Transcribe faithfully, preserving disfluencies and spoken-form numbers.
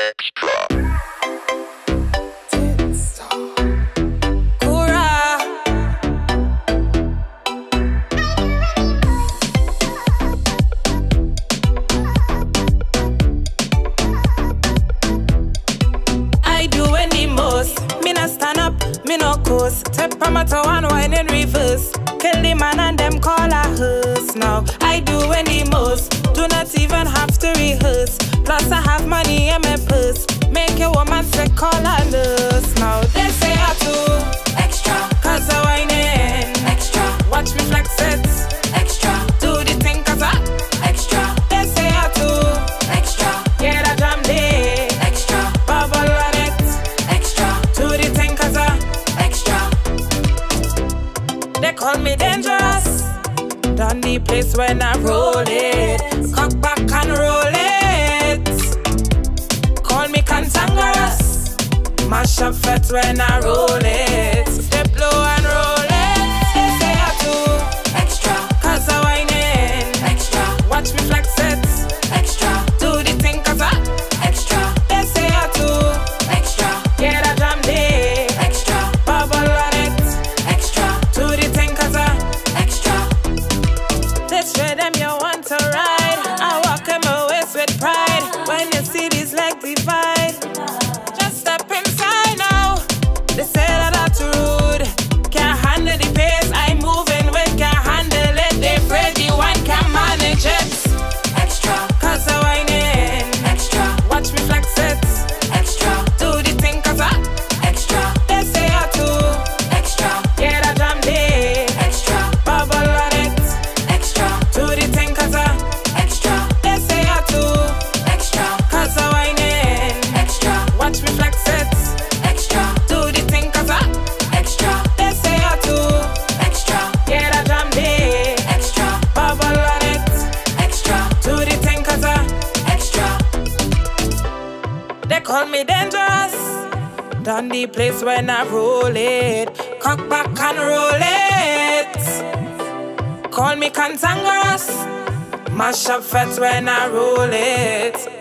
Me no coast, step on my toe and wine in reverse. Kill the man and them call a hearse. Now I do any most, do not even have to rehearse. Plus I have money in my purse, make a woman say call a nurse. Now they say I do extra, cause I wine in extra. Watch me flex it extra, do the thing cause I extra. They say I do extra, yeah that jam day extra, bubble on it extra, do the thing cause I they call me dangerous. Done the place when I roll it. Cock back and roll it. Call me cantankerous. Mash up fat when I roll it. Step low and roll it. They say I do extra, cause I wine in extra. Watch me flex it extra, do the thing cause I extra. They say I do extra, yeah that jam day extra, bubble on it extra, do the thing cause I extra. This way them you want to ride, I walk in my waist with pride. When you see these legs divide, just step inside now. They say that I'm too rude, can't handle the pace I'm moving with, can't handle it. They afraid the one can manage it extra, cause I wine in extra. Watch me flex it extra, do the thing cause I extra. They say I do extra, yeah that jam day extra, bubble on it extra, do the thing cause I extra. They say I do extra, cause I wine in extra. Watch me flex it extra, do the thing cause I extra. They say I do extra, yeah that jam day extra, bubble on it extra, do the thing cause I extra. They call me dangerous. Done the place when I roll it. Cock back and roll it. Call me cantankerous. Mash up fat when I roll it.